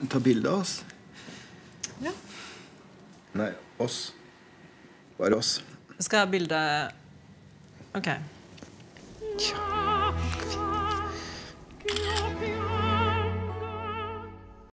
ta bilde av oss. Ja. Nei, oss. Bare oss. Skal jeg ha bilde... Ok. Tja.